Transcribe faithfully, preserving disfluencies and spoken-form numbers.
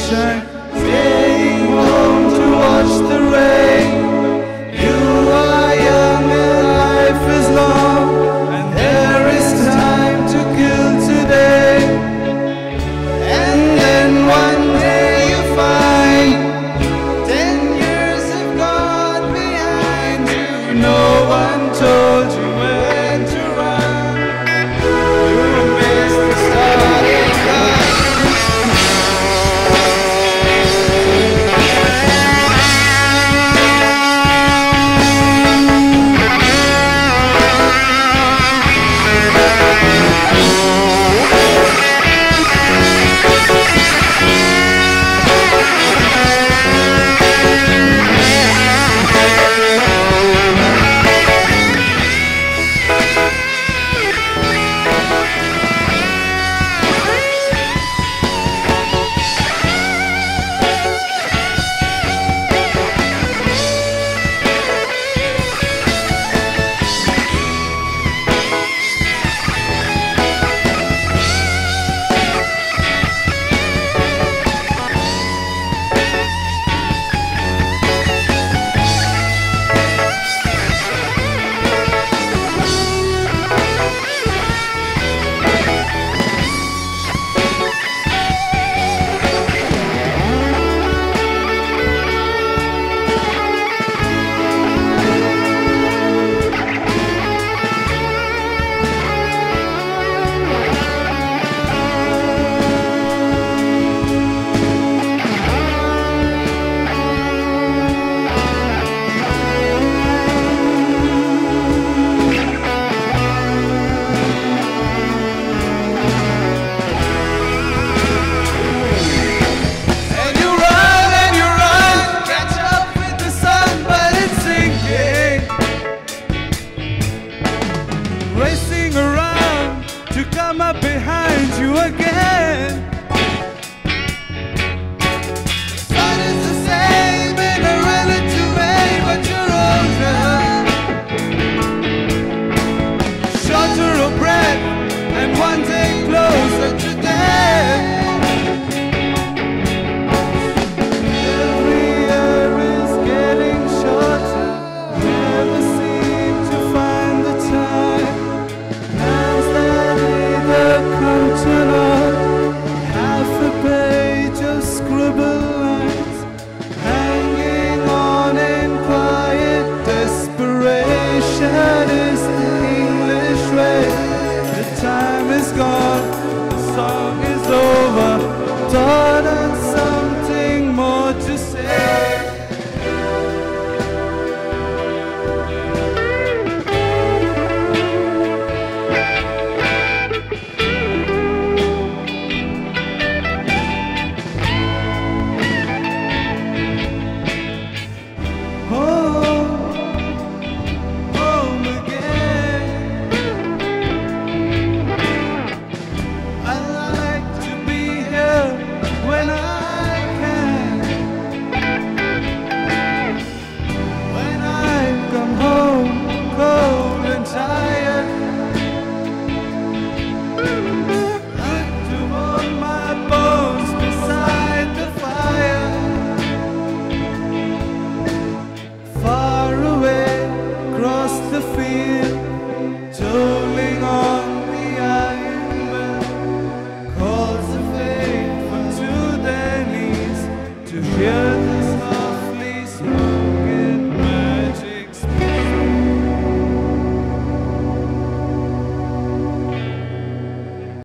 sunshine, staying home to watch the rain. You are young and life is long, and there is time to kill today. And then one day you find ten years have gone behind you. No one told you when to run. You missed the starting line. Racing around to come up behind you again. Sun is the same in a relative way, but you're older, shorter of breath, and one day closer to death. Every year is getting shorter, never seem to find the time. Half a page of scribble lines, hanging on in quiet desperation is the English way. The time is gone, the song is over, dawn and sun.